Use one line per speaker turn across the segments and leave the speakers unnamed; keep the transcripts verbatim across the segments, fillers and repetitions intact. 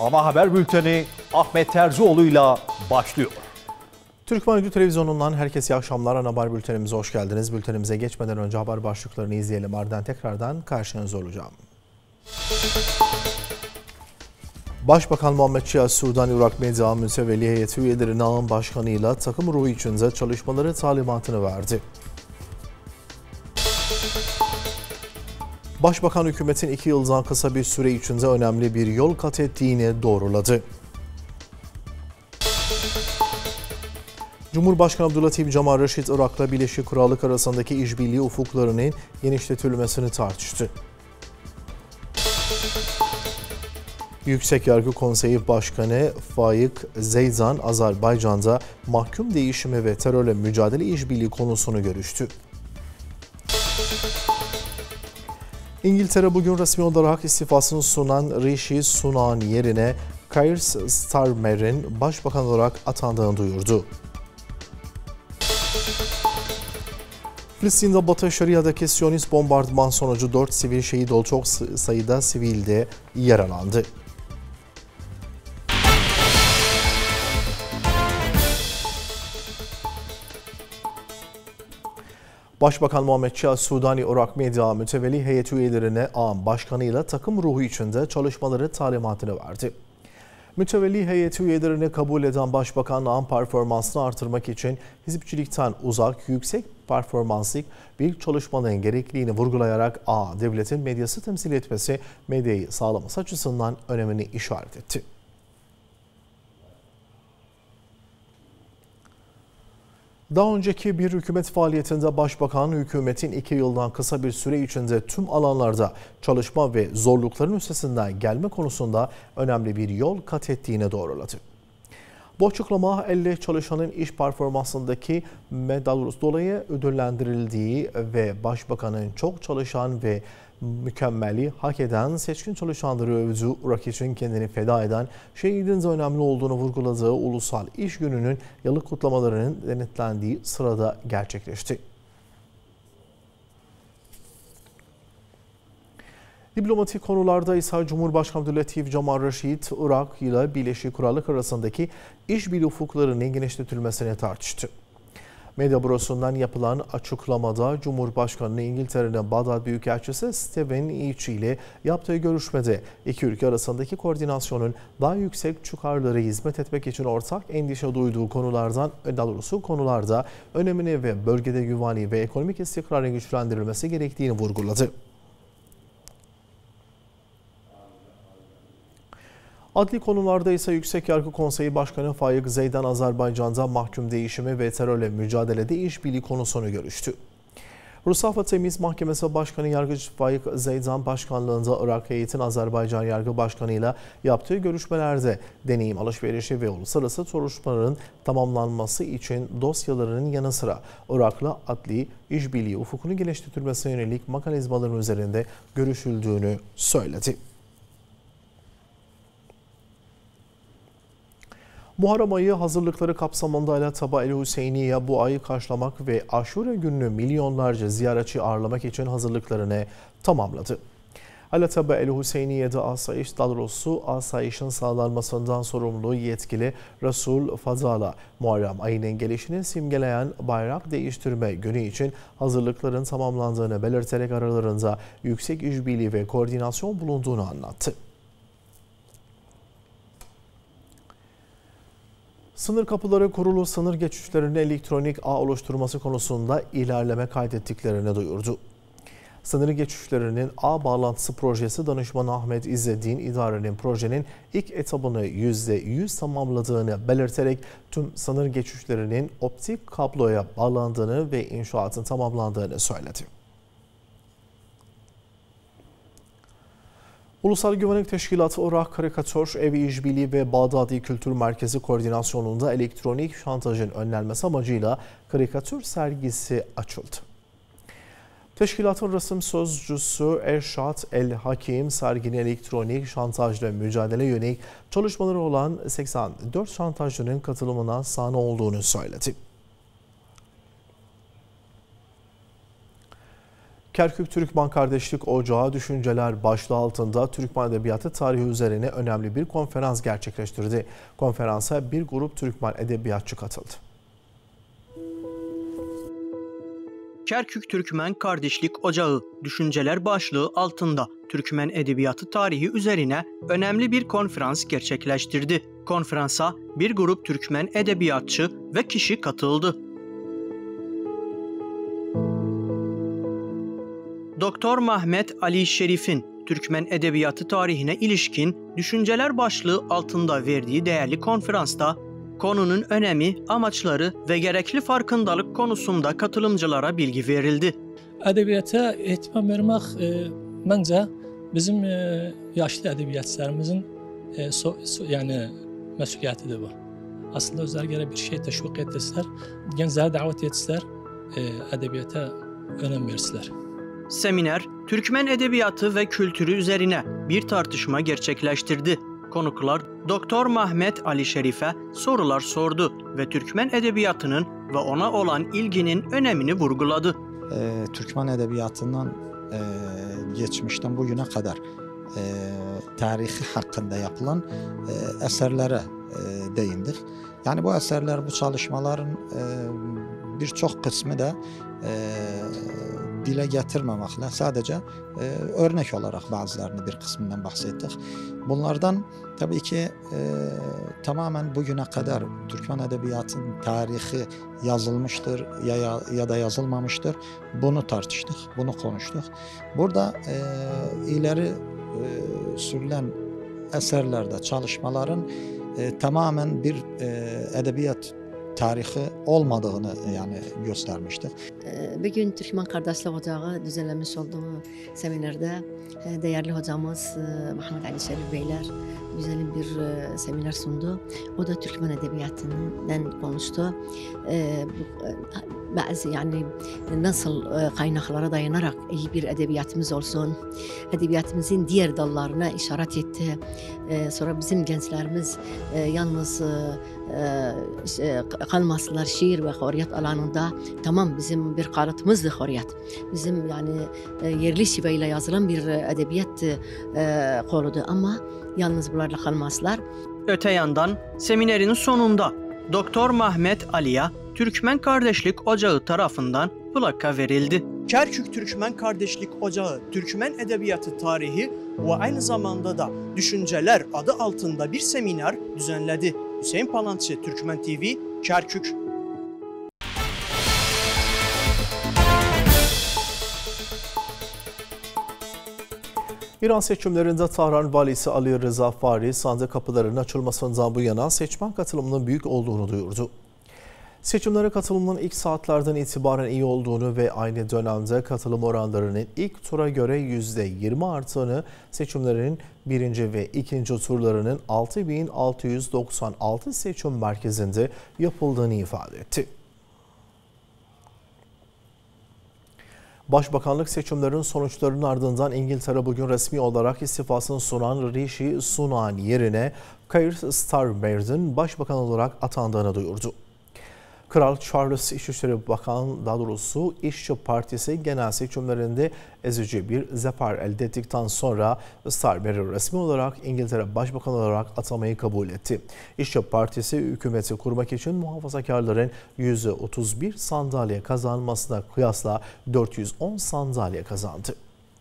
Sabah Haber Bülteni Ahmet Terzioğlu'yla başlıyor. Türkmen Radyo Televizyonu'ndan herkese iyi akşamlar. Ana haber bültenimize hoş geldiniz. Bültenimize geçmeden önce haber başlıklarını izleyelim. Ardından tekrardan karşınızda olacağım. Başbakan Muhammed Şia Sudani Irak Medya Mütevelli Heyeti üyeleri Nağım Başkanı'yla takım ruhu içinde çalışmaları talimatını verdi. Başbakan hükümetin iki yıldan kısa bir süre içinde önemli bir yol kat ettiğini doğruladı. Cumhurbaşkanı Abdülatif Cemal Reşit, Irak'la Birleşik Krallık arasındaki işbirliği ufuklarının genişletilmesini tartıştı. Yüksek Yargı Konseyi Başkanı Faik Zeydan, Azerbaycan'da mahkum değişimi ve terörle mücadele işbirliği konusunu görüştü. İngiltere bugün resmi olarak istifasını sunan Rishi Sunak'ın yerine Keir Starmer'in başbakan olarak atandığını duyurdu. Filistin'de Batı Şeria'daki Siyonist bombardıman sonucu dört sivil şehit oldu, çok sayıda sivil de yaralandı. Başbakan Muhammed Şia Sudani Irak Medya Mütevelli Heyeti üyelerine ağam başkanıyla takım ruhu içinde çalışmaları talimatını verdi. Mütevelli heyeti üyelerini kabul eden Başbakan ağam performansını artırmak için hizipçilikten uzak, yüksek performanslık bir çalışmanın gerekliliğini vurgulayarak A, devletin medyası temsil etmesi, medyayı sağlaması açısından önemini işaret etti. Daha önceki bir hükümet faaliyetinde Başbakan, hükümetin iki yıldan kısa bir süre içinde tüm alanlarda çalışma ve zorlukların üstesinden gelme konusunda önemli bir yol kat ettiğini doğruladı. Bu açıklama, elle çalışanın iş performansındaki medalus dolayı ödüllendirildiği ve Başbakanın çok çalışan ve mükemmeli hak eden seçkin çalışanları övdüğü, Irak için kendini feda eden şehidin de önemli olduğunu vurguladığı Ulusal İş Günü'nün yıllık kutlamalarının denetlendiği sırada gerçekleşti. Diplomatik konularda ise Cumhurbaşkanı Abdülatif Cemal Reşit, Irak ile Birleşik Krallık arasındaki işbirliği ufuklarının genişletilmesini tartıştı. Medya bürosundan yapılan açıklamada Cumhurbaşkanı İngiltere'nin Bağdat Büyükelçisi Stephen Each ile yaptığı görüşmede iki ülke arasındaki koordinasyonun daha yüksek çıkarlara hizmet etmek için ortak endişe duyduğu konulardan, daha doğrusu konularda önemini ve bölgede güvenliği ve ekonomik istikrarın güçlendirilmesi gerektiğini vurguladı. Adli konularda ise Yüksek Yargı Konseyi Başkanı Faik Zeydan, Azerbaycan'da mahkum değişimi ve terörle mücadelede işbirliği konusunu görüştü. Rusaf ve Temiz Mahkemesi Başkanı Yargıç Faik Zeydan başkanlığında Irak heyetin Azerbaycan Yargı Başkanı ile yaptığı görüşmelerde deneyim alışverişi ve uluslararası soruşturmaların tamamlanması için dosyalarının yanı sıra Irak'la adli işbirliği ufukunu geliştirmesine yönelik mekanizmaların üzerinde görüşüldüğünü söyledi. Muharrem ayı hazırlıkları kapsamında Alataba El Hüseyniye bu ayı karşılamak ve Aşure gününü milyonlarca ziyaretçi ağırlamak için hazırlıklarını tamamladı. Alataba El Hüseyniye'de asayiş, daha doğrusu asayişin sağlanmasından sorumlu yetkili Resul Fazala, Muharrem ayının gelişini simgeleyen bayrak değiştirme günü için hazırlıkların tamamlandığını belirterek aralarında yüksek işbirliği ve koordinasyon bulunduğunu anlattı. Sınır kapıları kurulu sınır geçişlerinin elektronik ağ oluşturması konusunda ilerleme kaydettiklerini duyurdu. Sınır geçişlerinin ağ bağlantısı projesi danışmanı Ahmet İzzettin İdare'nin projenin ilk etabını yüzde yüz tamamladığını belirterek tüm sınır geçişlerinin optik kabloya bağlandığını ve inşaatın tamamlandığını söyledi. Ulusal Güvenlik Teşkilatı Irak Karikatür Evi İşbirliği ve Bağdadi Kültür Merkezi koordinasyonunda elektronik şantajın önlenmesi amacıyla karikatür sergisi açıldı. Teşkilatın resim sözcüsü Erşat El Hakim, serginin elektronik şantajla mücadele yönelik çalışmaları olan seksen dört şantajcının katılımına sahne olduğunu söyledi. Kerkük Türkmen Kardeşlik Ocağı Düşünceler başlığı altında Türkmen Edebiyatı tarihi üzerine önemli bir konferans gerçekleştirdi. Konferansa bir grup Türkmen edebiyatçı katıldı.
Kerkük Türkmen Kardeşlik Ocağı Düşünceler başlığı altında Türkmen Edebiyatı tarihi üzerine önemli bir konferans gerçekleştirdi. Konferansa bir grup Türkmen edebiyatçı ve kişi katıldı. Doktor Mehmet Ali Şerif'in Türkmen Edebiyatı tarihine ilişkin Düşünceler başlığı altında verdiği değerli konferansta konunun önemi, amaçları ve gerekli farkındalık konusunda katılımcılara bilgi verildi.
Edebiyata ihtimam vermek e, bence bizim e, yaşlı edebiyatçılarımızın e, so, so, yani mesuliyetidir bu. Aslında özellikle bir şey teşvik etsinler, gençlere davet etsinler, e, edebiyata önem versinler.
Seminer, Türkmen edebiyatı ve kültürü üzerine bir tartışma gerçekleştirdi. Konuklar Doktor Mehmet Ali Şerif'e sorular sordu ve Türkmen edebiyatının ve ona olan ilginin önemini vurguladı.
Ee, Türkmen edebiyatından e, geçmişten bugüne kadar e, tarihi hakkında yapılan e, eserlere e, değindik. Yani bu eserler, bu çalışmaların e, birçok kısmı da e, dile getirmemekle sadece e, örnek olarak bazılarını bir kısmından bahsettik. Bunlardan tabii ki e, tamamen bugüne kadar Türkmen Edebiyatı'nın tarihi yazılmıştır ya, ya, ya da yazılmamıştır. Bunu tartıştık, bunu konuştuk. Burada e, ileri e, sürülen eserlerde, çalışmaların e, tamamen bir e, edebiyat tarihi olmadığını yani göstermiştik.
Bugün Türkmen Kardeşlik Ocağı düzenlemiş olduğu seminerde değerli hocamız Mehmet Ali Şerif Beyler güzel bir seminer sundu. O da Türkmen Edebiyatı'ndan konuştu. Bazı yani nasıl kaynaklara dayanarak iyi bir edebiyatımız olsun, edebiyatımızın diğer dallarına işaret etti. Sonra bizim gençlerimiz yalnız kalmasınlar şiir ve hürriyet alanında. Tamam, bizim bir kalıtımızdır hürriyet. Bizim yani yerli şiveyle yazılan bir edebiyat koludur ama yalnız bunlarla kalmazlar.
Öte yandan seminerin sonunda Doktor Mehmet Ali'ye Türkmen Kardeşlik Ocağı tarafından plaka verildi. Kerkük Türkmen Kardeşlik Ocağı Türkmen Edebiyatı tarihi ve aynı zamanda da Düşünceler adı altında bir seminer düzenledi. Hüseyin Palançı, Türkmen T V, Kerkük.
İran seçimlerinde Tahran valisi Ali Rıza Fari sandık kapılarının açılmasından bu yana seçmen katılımının büyük olduğunu duyurdu. Seçimlere katılımın ilk saatlerden itibaren iyi olduğunu ve aynı dönemde katılım oranlarının ilk tura göre yüzde yirmi arttığını, seçimlerin birinci ve ikinci turlarının altı bin altı yüz doksan altı seçim merkezinde yapıldığını ifade etti. Başbakanlık seçimlerinin sonuçlarının ardından İngiltere bugün resmi olarak istifasını sunan Rishi Sunak yerine Keir Starmer'in başbakan olarak atandığını duyurdu. Kral Charles İçişleri Bakan, daha doğrusu İşçi Partisi genel seçimlerinde ezici bir zafer elde ettikten sonra Starmer'i resmi olarak İngiltere Başbakanı olarak atamayı kabul etti. İşçi Partisi hükümeti kurmak için muhafazakarların yüzde otuz bir sandalye kazanmasına kıyasla dört yüz on sandalye kazandı.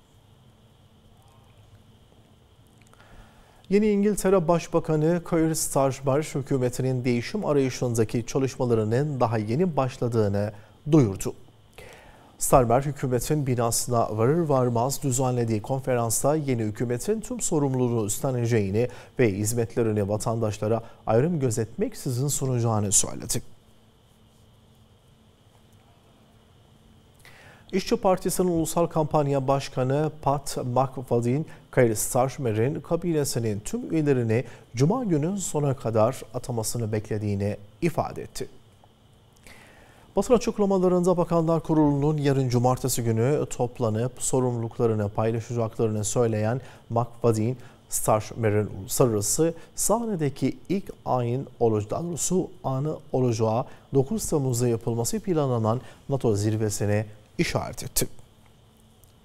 Yeni İngiltere Başbakanı Keir Starmer hükümetinin değişim arayışındaki çalışmalarının daha yeni başladığını duyurdu. Starmer hükümetin binasına varır varmaz düzenlediği konferansta yeni hükümetin tüm sorumluluğunu üstleneceğini ve hizmetlerini vatandaşlara ayrım gözetmeksizin sunacağını söyledi. İşçi Partisi'nin Ulusal Kampanya Başkanı Pat McFadden, Keir Starmer'in kabinesinin tüm üyelerini Cuma günü sona kadar atamasını beklediğini ifade etti. Basın açıklamalarında Bakanlar Kurulu'nun yarın Cumartesi günü toplanıp sorumluluklarını paylaşacaklarını söyleyen McFadden, Starmer'in uluslararası sahnedeki ilk ayın olacağı, anı olacağı dokuz Temmuz'da yapılması planlanan NATO zirvesine işaret etti.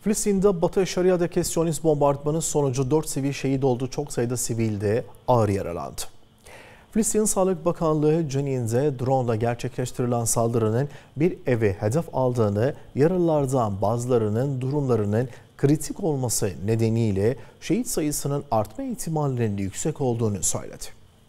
Filistin'de Batı Şeria'daki Siyonist bombardımanın sonucu dört sivil şehit oldu, çok sayıda sivil de ağır yaralandı. Filistin Sağlık Bakanlığı Cenin'de drone ile gerçekleştirilen saldırının bir evi hedef aldığını, yaralılardan bazılarının durumlarının kritik olması nedeniyle şehit sayısının artma ihtimalinin yüksek olduğunu söyledi.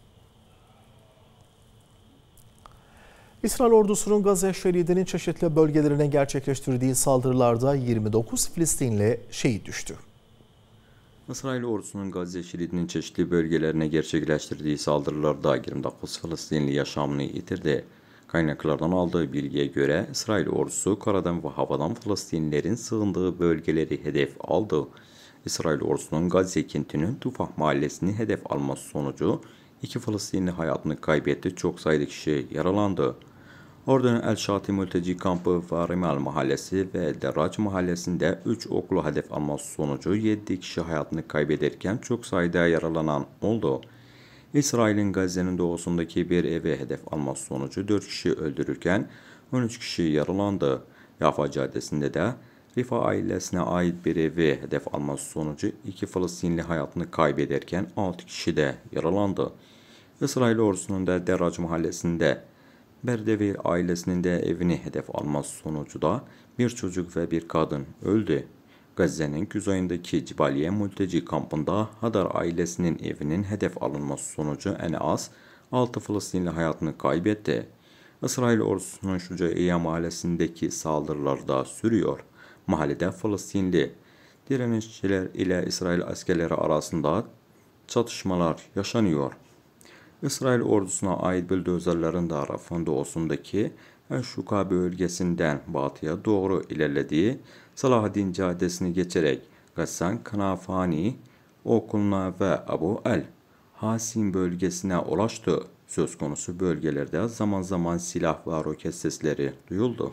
İsrail ordusunun Gazze şeridinin çeşitli bölgelerine gerçekleştirdiği saldırılarda yirmi dokuz Filistinli şehit düştü.
İsrail ordusunun Gazze şeridinin çeşitli bölgelerine gerçekleştirdiği saldırılarda yirmi dokuz Filistinli yaşamını yitirdi. Kaynaklardan aldığı bilgiye göre İsrail ordusu karadan ve havadan Filistinlilerin sığındığı bölgeleri hedef aldı. İsrail ordusunun Gazze kentinin Tufah mahallesini hedef alması sonucu iki Filistinli hayatını kaybetti, çok sayıda kişi yaralandı. Ordunun El Şati mülteci kampı ve Rimal mahallesi ve Derrac mahallesinde üç okulu hedef alması sonucu yedi kişi hayatını kaybederken çok sayıda yaralanan oldu. İsrail'in Gazze'nin doğusundaki bir eve hedef alması sonucu dört kişi öldürürken on üç kişi yaralandı. Yafa Caddesi'nde de Rifa ailesine ait bir evi hedef alması sonucu iki Filistinli hayatını kaybederken altı kişi de yaralandı. İsrail ordusunun da Derrac mahallesinde Berdevir ailesinin de evini hedef alması sonucu da bir çocuk ve bir kadın öldü. Gazze'nin kuzeyindeki Cibaliye mülteci kampında Hadar ailesinin evinin hedef alınması sonucu en az altı Filistinli hayatını kaybetti. İsrail ordusunun Şucaiye mahallesindeki saldırılar da sürüyor. Mahallede Filistinli direnişçiler ile İsrail askerleri arasında çatışmalar yaşanıyor. İsrail ordusuna ait buldozerlerin de Rafah'ın doğusundaki El-Şuka bölgesinden batıya doğru ilerlediği Salahaddin Caddesi'ni geçerek Gassan Kanafani okuluna ve Abu El Hasim bölgesine ulaştı. Söz konusu bölgelerde zaman zaman silah ve roket sesleri duyuldu.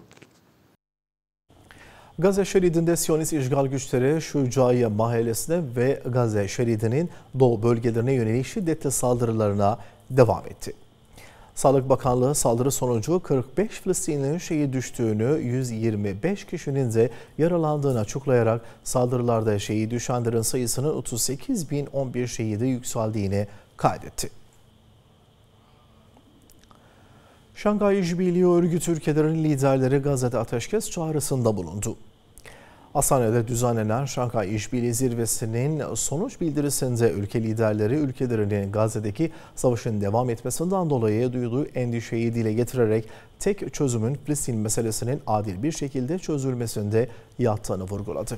Gazze şeridinde Siyonist işgal güçleri Şucaiye mahallesine ve Gazze şeridinin doğu bölgelerine yönelik şiddetli saldırılarına devam etti. Sağlık Bakanlığı saldırı sonucu kırk beş Filistinli'nin şehit düştüğünü, yüz yirmi beş kişinin de yaralandığını açıklayarak saldırılarda şehit düşenlerin sayısının otuz sekiz bin on bir şehide yükseldiğini kaydetti. Şanghay İşbirliği Örgütü ülkelerinin liderleri Gazze'de ateşkes çağrısında bulundu. Hastanede düzenlenen Şanghay İşbirliği Zirvesi'nin sonuç bildirisinde ülke liderleri ülkelerinin Gazze'deki savaşın devam etmesinden dolayı duyduğu endişeyi dile getirerek tek çözümün Filistin meselesinin adil bir şekilde çözülmesinde yattığını vurguladı.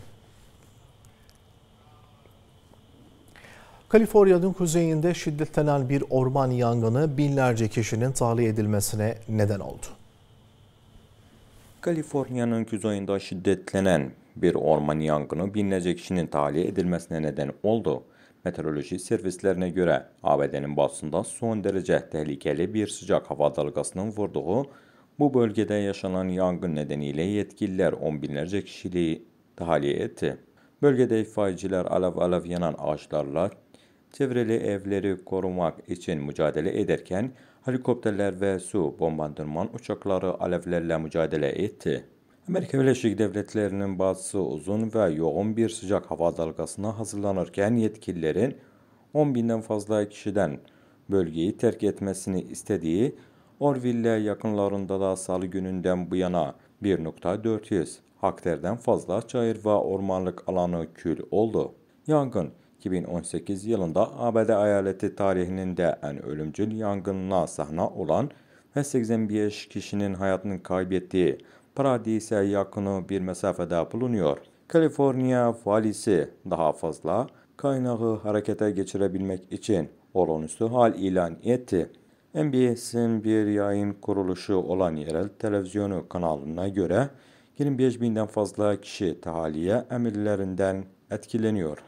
Kaliforniya'nın kuzeyinde şiddetlenen bir orman yangını binlerce kişinin tahliye edilmesine neden oldu.
Kaliforniya'nın kuzeyinde şiddetlenen bir orman yangını binlerce kişinin tahliye edilmesine neden oldu. Meteoroloji servislerine göre A B D'nin batısında son derece tehlikeli bir sıcak hava dalgasının vurduğu bu bölgede yaşanan yangın nedeniyle yetkililer on binlerce kişiliği tahliye etti. Bölgede itfaiyeciler alev alev yanan ağaçlarla çevreli evleri korumak için mücadele ederken helikopterler ve su bombardıman uçakları alevlerle mücadele etti. Amerika Birleşik Devletleri'nin batısı uzun ve yoğun bir sıcak hava dalgasına hazırlanırken yetkililerin on binden fazla kişiden bölgeyi terk etmesini istediği Orville yakınlarında da salı gününden bu yana bir bin dört yüz hektardan fazla çayır ve ormanlık alanı kül oldu. Yangın iki bin on sekiz yılında A B D eyaleti tarihinin de en ölümcül yangınına sahne olan ve seksen beş kişinin hayatını kaybettiği Paradis'e yakını bir mesafede bulunuyor. Kaliforniya valisi daha fazla kaynağı harekete geçirebilmek için olağanüstü hal ilan etti. N B C'nin bir yayın kuruluşu olan yerel televizyonu kanalına göre yirmi beş binden fazla kişi tahliye emirlerinden etkileniyor.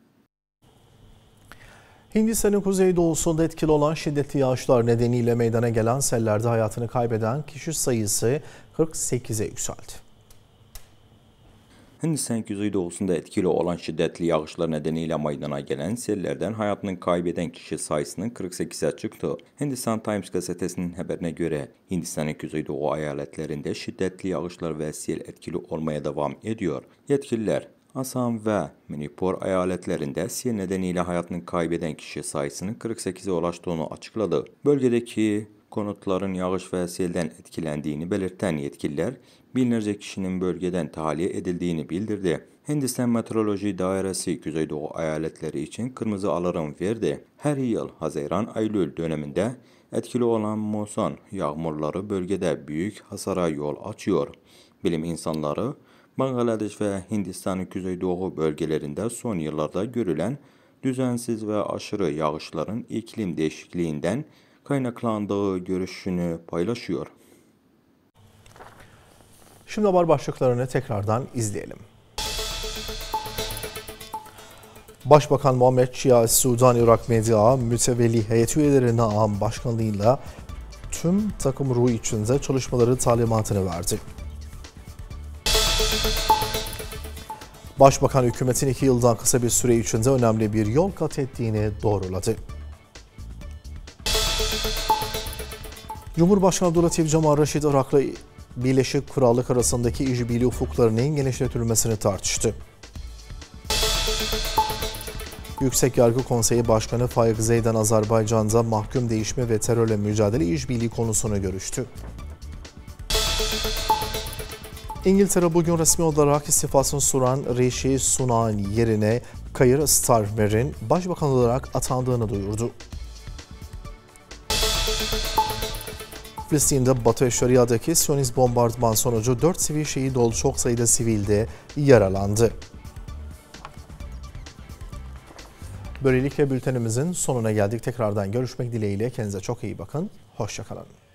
Hindistan'ın kuzeydoğusunda etkili olan şiddetli yağışlar nedeniyle meydana gelen sellerde hayatını kaybeden kişi sayısı kırk sekize yükseldi.
Hindistan kuzeydoğusunda etkili olan şiddetli yağışlar nedeniyle meydana gelen sellerden hayatını kaybeden kişi sayısının kırk sekize çıktı. Hindistan Times gazetesinin haberine göre Hindistan'ın kuzeydoğu eyaletlerinde şiddetli yağışlar ve sel etkili olmaya devam ediyor. Yetkililer Assam ve Manipur eyaletlerinde sel nedeniyle hayatını kaybeden kişi sayısının kırk sekize ulaştığını açıkladı. Bölgedeki konutların yağış ve selden etkilendiğini belirten yetkililer, binlerce kişinin bölgeden tahliye edildiğini bildirdi. Hindistan Meteoroloji Dairesi Güneydoğu eyaletleri için kırmızı alarm verdi. Her yıl Haziran-Eylül döneminde etkili olan monsun yağmurları bölgede büyük hasara yol açıyor. Bilim insanları, Bangladeş ve Hindistan'ın Kuzeydoğu bölgelerinde son yıllarda görülen düzensiz ve aşırı yağışların iklim değişikliğinden kaynaklandığı görüşünü paylaşıyor.
Şimdi haber başlıklarını tekrardan izleyelim. Başbakan Muhammed Şia Sudan Irak Medya mütevelli heyet üyelerine ağam başkanlığıyla tüm takım ruhu içinde çalışmaları talimatını verdi. Başbakan hükümetin iki yıldan kısa bir süre içinde önemli bir yol kat ettiğini doğruladı. Cumhurbaşkanı Abdülhatif Cemal Reşit Irak'la Birleşik Krallık arasındaki işbirliği ufuklarının genişletilmesini tartıştı. Yüksek Yargı Konseyi Başkanı Faik Zeydan Azerbaycan'da mahkum değişme ve terörle mücadele işbirliği konusunu görüştü. İngiltere bugün resmi olarak istifasını sunan Rishi Sunak'ın yerine Keir Starmer'in başbakan olarak atandığını duyurdu. Filistin'de Batı Şeria'daki Siyonist bombardıman sonucu dört sivil şehit oldu, çok sayıda sivil de yaralandı. Böylelikle bültenimizin sonuna geldik. Tekrardan görüşmek dileğiyle. Kendinize çok iyi bakın. Hoşça kalın.